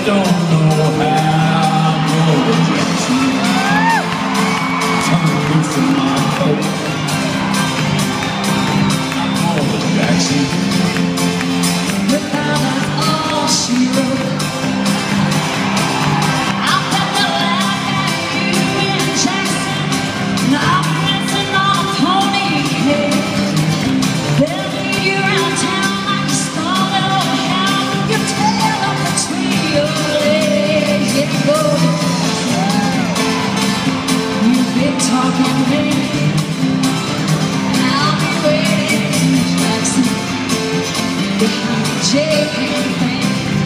don't know how I'm gonna get you. Coming loose in my coat, I'm gonna get you. But that was all she wrote. I'll bet the laugh at you in Jackson. Now I'm dancing on a pony cake. They'll lead you around town like a scarlet old hound. Your tail up between your legs. Yeah, go. You big talking man. I'll be waiting in Jackson behind the JK Bank.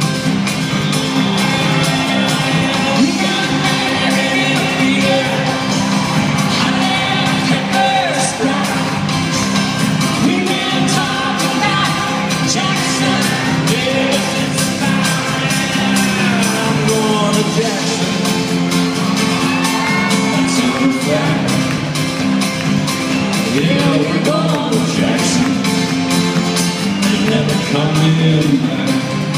We got married in a field, honey and pepper spray. We've been talking about Jackson ever since the time. I'm going to Jackson, that's a fact. Yeah, we're going to Jackson, ain't never coming back.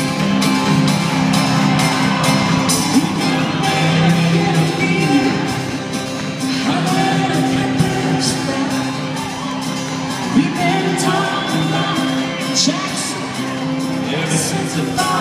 We got married in a field, honey and pepper spray. We've been talking about Jackson ever since the